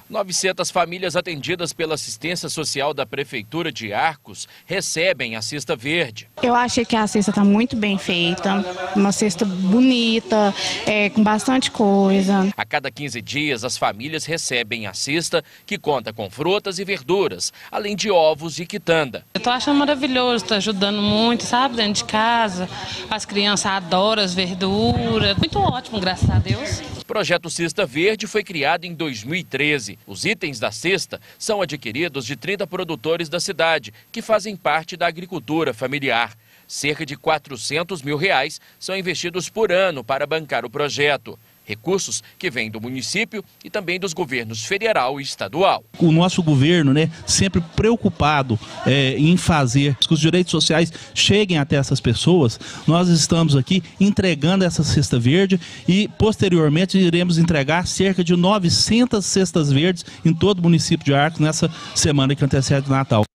900 famílias atendidas pela assistência social da Prefeitura de Arcos recebem a cesta verde. Eu achei que a cesta está muito bem feita, uma cesta bonita, com bastante coisa. A cada 15 dias, as famílias recebem a cesta, que conta com frutas e verduras, além de ovos e quitanda. Eu tô achando maravilhoso, tá ajudando muito, sabe, dentro de casa. As crianças adoram as verduras, muito ótimo, graças a Deus. O projeto Cesta Verde foi criado em 2013. Os itens da cesta são adquiridos de 30 produtores da cidade, que fazem parte da agricultura familiar. Cerca de R$400 mil são investidos por ano para bancar o projeto. Recursos que vêm do município e também dos governos federal e estadual. O nosso governo, sempre preocupado em fazer que os direitos sociais cheguem até essas pessoas, nós estamos aqui entregando essa cesta verde e posteriormente iremos entregar cerca de 900 cestas verdes em todo o município de Arcos nessa semana que antecede o Natal.